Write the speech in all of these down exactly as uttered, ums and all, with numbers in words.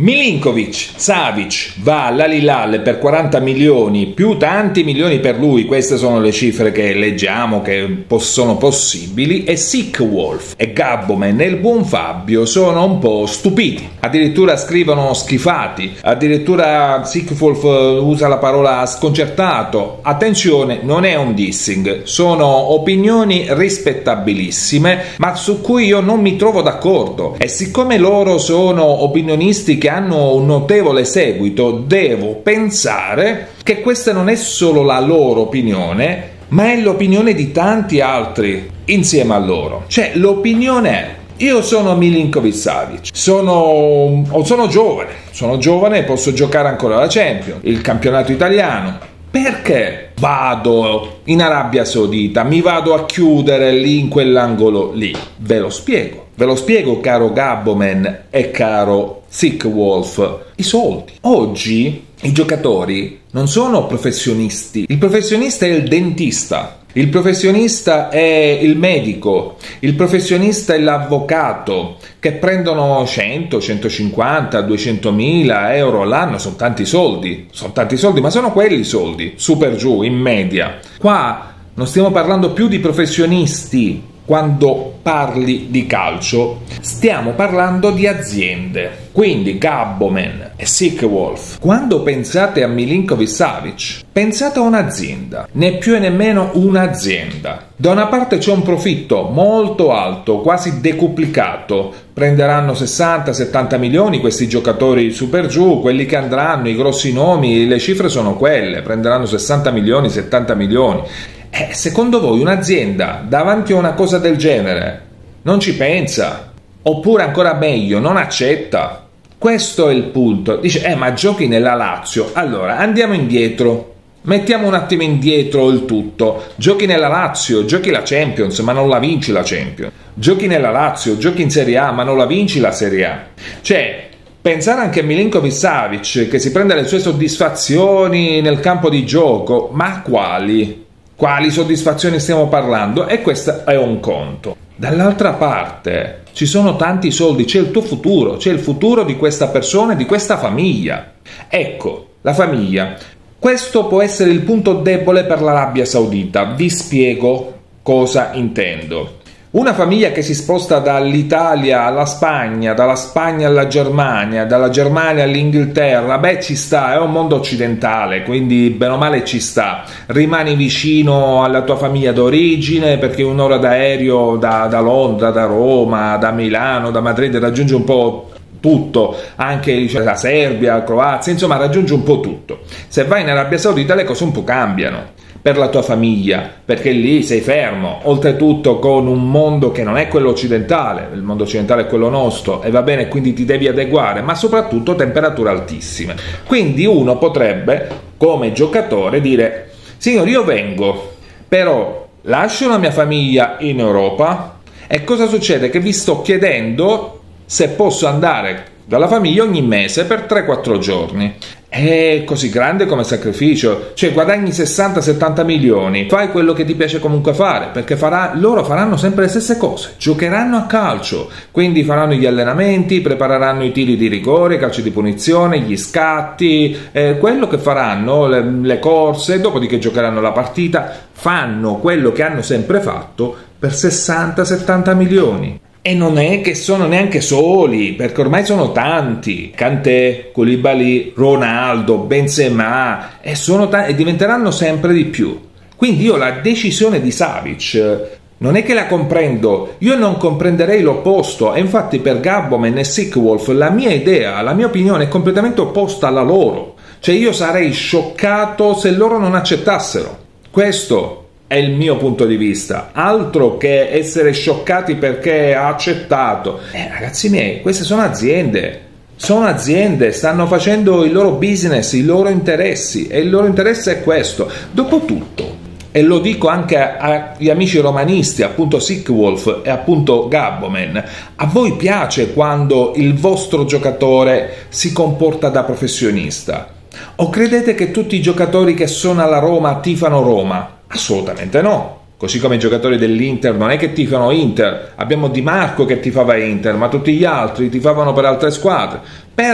Milinkovic, Savic va all'Al Hilal per quaranta milioni più tanti milioni per lui, queste sono le cifre che leggiamo che sono possibili, e Sekwolf e Gabbomen e il buon Fabio sono un po' stupiti, addirittura scrivono schifati, addirittura Sekwolf usa la parola sconcertato. Attenzione, non è un dissing, sono opinioni rispettabilissime ma su cui io non mi trovo d'accordo, e siccome loro sono opinionisti che hanno un notevole seguito, devo pensare che questa non è solo la loro opinione, ma è l'opinione di tanti altri insieme a loro. Cioè, l'opinione è: io sono Milinkovic Savic, sono, sono giovane, sono giovane e posso giocare ancora la Champions, il campionato italiano. Perché vado in Arabia Saudita, mi vado a chiudere lì in quell'angolo lì? Ve lo spiego. Ve lo spiego, caro Gabbomen e caro Sekwolf. I soldi. Oggi i giocatori non sono professionisti. Il professionista è il dentista. Il professionista è il medico, il professionista è l'avvocato, che prendono cento, centocinquanta, duecentomila euro l'anno. Sono tanti soldi, sono tanti soldi, ma sono quelli soldi, su per giù, in media. Qua non stiamo parlando più di professionisti. Quando parli di calcio stiamo parlando di aziende. Quindi Gabbomen e Sekwolf, quando pensate a Milinkovic Savic, pensate a un'azienda, né più e nemmeno un'azienda. Da una parte c'è un profitto molto alto, quasi decuplicato, prenderanno sessanta settanta milioni questi giocatori su per giù, quelli che andranno, i grossi nomi, le cifre sono quelle, prenderanno sessanta milioni, settanta milioni. Eh, secondo voi un'azienda davanti a una cosa del genere non ci pensa? Oppure ancora meglio, non accetta? Questo è il punto. Dice, eh ma giochi nella Lazio. Allora, andiamo indietro. Mettiamo un attimo indietro il tutto. Giochi nella Lazio, giochi la Champions, ma non la vinci la Champions. Giochi nella Lazio, giochi in Serie A, ma non la vinci la Serie A. Cioè, pensare anche a Milinkovic Savic che si prende le sue soddisfazioni nel campo di gioco, ma quali? Quali soddisfazioni stiamo parlando? E questo è un conto. Dall'altra parte ci sono tanti soldi, c'è il tuo futuro, c'è il futuro di questa persona e di questa famiglia. Ecco, la famiglia. Questo può essere il punto debole per l'Arabia Saudita. Vi spiego cosa intendo. Una famiglia che si sposta dall'Italia alla Spagna, dalla Spagna alla Germania, dalla Germania all'Inghilterra, beh ci sta, è un mondo occidentale, quindi bene o male ci sta. Rimani vicino alla tua famiglia d'origine perché un'ora d'aereo da, da Londra, da Roma, da Milano, da Madrid raggiunge un po' tutto, anche cioè, la Serbia, la Croazia, insomma raggiunge un po' tutto. Se vai in Arabia Saudita le cose un po' cambiano per la tua famiglia, perché lì sei fermo, oltretutto con un mondo che non è quello occidentale, il mondo occidentale è quello nostro, e va bene, quindi ti devi adeguare, ma soprattutto temperature altissime. Quindi uno potrebbe, come giocatore, dire: signor, io vengo, però lascio la mia famiglia in Europa, e cosa succede? Che vi sto chiedendo se posso andare dalla famiglia ogni mese per tre quattro giorni. È così grande come sacrificio, cioè guadagni sessanta settanta milioni, fai quello che ti piace comunque fare, perché farà, loro faranno sempre le stesse cose, giocheranno a calcio, quindi faranno gli allenamenti, prepareranno i tiri di rigore, i calci di punizione, gli scatti, eh, quello che faranno, le, le corse, dopodiché giocheranno la partita, fanno quello che hanno sempre fatto per sessanta settanta milioni. E non è che sono neanche soli, perché ormai sono tanti. Kanté, Koulibaly, Ronaldo, Benzema, e, sono t- e diventeranno sempre di più. Quindi io la decisione di Savic non è che la comprendo, io non comprenderei l'opposto, e infatti per Gabbomen e Sekwolf la mia idea, la mia opinione è completamente opposta alla loro. Cioè io sarei scioccato se loro non accettassero. Questo è il mio punto di vista, altro che essere scioccati perché ha accettato. Eh, ragazzi miei, queste sono aziende, sono aziende, stanno facendo il loro business, i loro interessi, e il loro interesse è questo. Dopotutto, e lo dico anche agli amici romanisti, appunto Sekwolf e appunto Gabbomen, a voi piace quando il vostro giocatore si comporta da professionista? O credete che tutti i giocatori che sono alla Roma tifano Roma? Assolutamente no. Così come i giocatori dell'Inter non è che tifano Inter, abbiamo Di Marco che tifava Inter, ma tutti gli altri tifavano per altre squadre. Però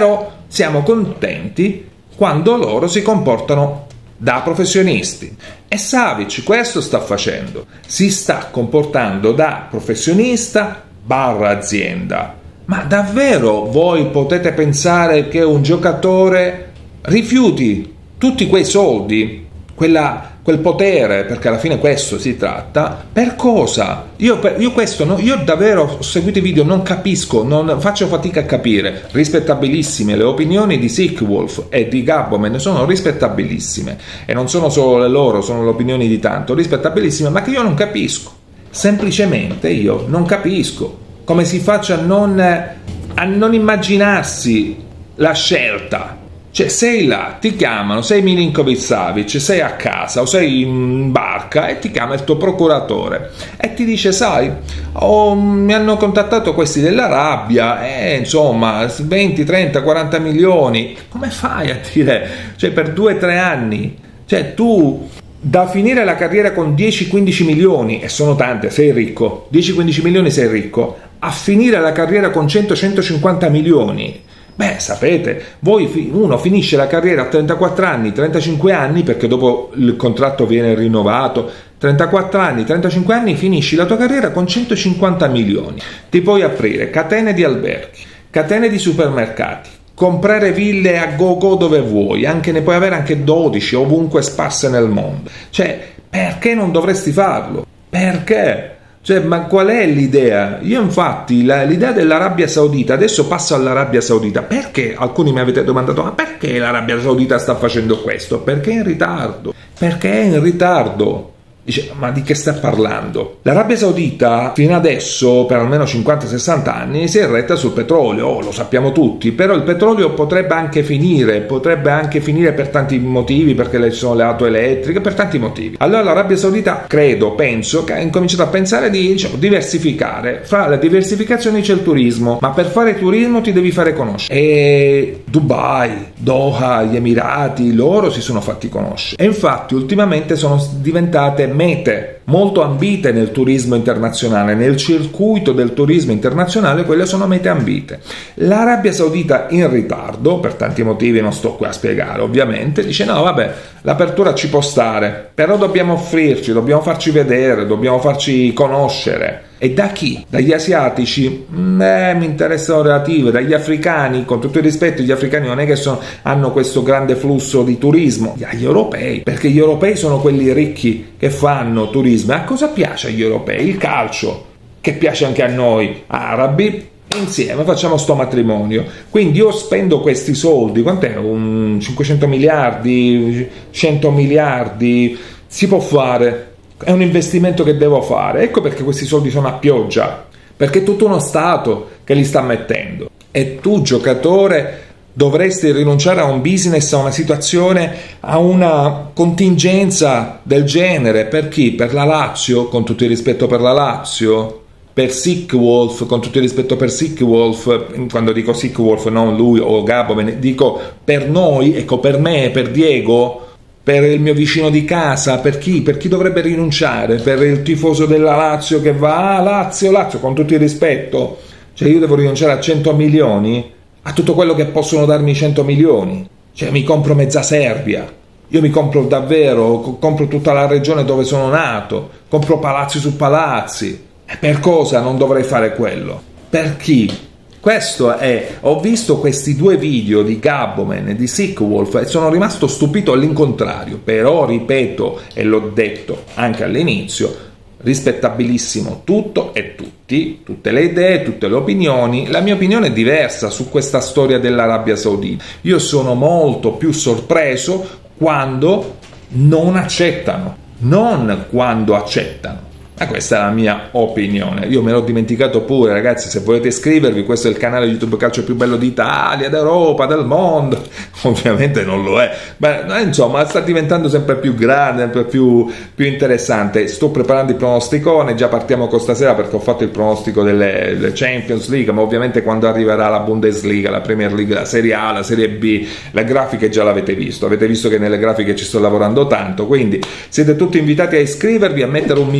siamo contenti quando loro si comportano da professionisti. E Savic questo sta facendo, si sta comportando da professionista barra azienda. Ma davvero voi potete pensare che un giocatore rifiuti tutti quei soldi, quella, quel potere, perché alla fine questo si tratta, per cosa? Io, io questo, no, io davvero ho seguito i video, non capisco, non faccio fatica a capire. Rispettabilissime le opinioni di Seacwolf e di Gabomen, sono rispettabilissime, e non sono solo le loro, sono le opinioni di tanto, rispettabilissime, ma che io non capisco. Semplicemente io non capisco come si faccia a non, a non immaginarsi la scelta. Cioè, sei là, ti chiamano, sei Milinkovic Savic, sei a casa o sei in barca e ti chiama il tuo procuratore e ti dice: sai, oh, mi hanno contattato questi dell'Arabia e insomma venti, trenta, quaranta milioni. Come fai a dire? Cioè, per due tre anni, cioè tu da finire la carriera con dieci quindici milioni, e sono tante, sei ricco, dieci quindici milioni sei ricco, a finire la carriera con cento centocinquanta milioni. Beh, sapete, voi uno finisce la carriera a trentaquattro anni, trentacinque anni, perché dopo il contratto viene rinnovato, trentaquattro anni, trentacinque anni, finisci la tua carriera con centocinquanta milioni. Ti puoi aprire catene di alberghi, catene di supermercati, comprare ville a go-go dove vuoi, anche ne puoi avere anche dodici ovunque sparse nel mondo. Cioè, perché non dovresti farlo? Perché? Cioè, ma qual è l'idea? Io infatti la, l'idea dell'Arabia Saudita, adesso passo all'Arabia Saudita, perché alcuni mi avete domandato: ma perché l'Arabia Saudita sta facendo questo? Perché è in ritardo, perché è in ritardo. Dice: ma di che sta parlando? L'Arabia Saudita fino adesso per almeno cinquanta sessanta anni si è retta sul petrolio, oh, lo sappiamo tutti, però il petrolio potrebbe anche finire, potrebbe anche finire per tanti motivi, perché ci sono le auto elettriche, per tanti motivi. Allora l'Arabia Saudita, credo, penso, che ha incominciato a pensare di, diciamo, diversificare. Fra le diversificazioni c'è il turismo, ma per fare turismo ti devi fare conoscere. E Dubai, Doha, gli Emirati, loro si sono fatti conoscere. E infatti ultimamente sono diventate mete molto ambite nel turismo internazionale, nel circuito del turismo internazionale, quelle sono mete ambite. L'Arabia Saudita in ritardo, per tanti motivi non sto qui a spiegare ovviamente, dice: no vabbè, l'apertura ci può stare, però dobbiamo offrirci, dobbiamo farci vedere, dobbiamo farci conoscere. E da chi? Dagli asiatici? Eh, mi interessano relative. Dagli africani? Con tutto il rispetto, gli africani non è che sono, hanno questo grande flusso di turismo. Dagli europei, perché gli europei sono quelli ricchi che fanno turismo. A cosa piace agli europei? Il calcio, che piace anche a noi arabi. Insieme facciamo sto matrimonio. Quindi io spendo questi soldi, quant'è? Un cinquecento miliardi, cento miliardi, si può fare. È un investimento che devo fare. Ecco perché questi soldi sono a pioggia, perché è tutto uno Stato che li sta mettendo. E tu, giocatore, dovresti rinunciare a un business, a una situazione, a una contingenza del genere. Per chi? Per la Lazio, con tutto il rispetto per la Lazio, per Seacwolf, con tutto il rispetto per Seacwolf, quando dico Seacwolf non lui o Gabomen, dico per noi, ecco, per me, per Diego, per il mio vicino di casa. Per chi? Per chi dovrebbe rinunciare? Per il tifoso della Lazio che va: ah, Lazio, Lazio, con tutto il rispetto. Cioè io devo rinunciare a cento milioni? A tutto quello che possono darmi cento milioni? Cioè mi compro mezza Serbia, io mi compro davvero, compro tutta la regione dove sono nato, compro palazzi su palazzi. E per cosa non dovrei fare quello? Per chi? Questo è, ho visto questi due video di Gabomen e di Seacwolf e sono rimasto stupito all'incontrario, però ripeto, e l'ho detto anche all'inizio, rispettabilissimo tutto e tutti, tutte le idee, tutte le opinioni. La mia opinione è diversa su questa storia dell'Arabia Saudita. Io sono molto più sorpreso quando non accettano, non quando accettano. Ma questa è la mia opinione. Io me l'ho dimenticato pure, ragazzi. Se volete iscrivervi, questo è il canale YouTube calcio più bello d'Italia, d'Europa, del mondo. Ovviamente non lo è, ma insomma sta diventando sempre più grande, sempre più, più interessante. Sto preparando il pronosticone, già partiamo con stasera perché ho fatto il pronostico delle, delle Champions League, ma ovviamente quando arriverà la Bundesliga, la Premier League, la Serie A, la Serie B, le grafiche già l'avete visto. Avete visto che nelle grafiche ci sto lavorando tanto, quindi siete tutti invitati a iscrivervi, a mettere un mi piace,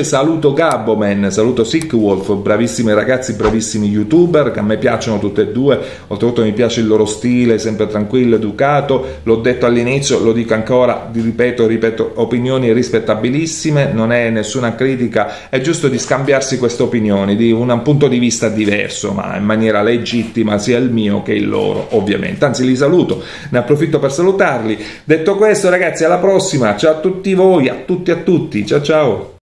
piace, saluto Gabboman, saluto Sickwolf, bravissimi ragazzi, bravissimi youtuber, che a me piacciono tutte e due, oltretutto mi piace il loro stile, sempre tranquillo, educato, l'ho detto all'inizio, lo dico ancora, ripeto, ripeto, opinioni rispettabilissime, non è nessuna critica, è giusto di scambiarsi queste opinioni, di un punto di vista diverso, ma in maniera legittima, sia il mio che il loro, ovviamente. Anzi, li saluto, ne approfitto per salutarli. Detto questo, ragazzi, alla prossima, ciao a tutti voi, a tutti a tutti, ciao ciao!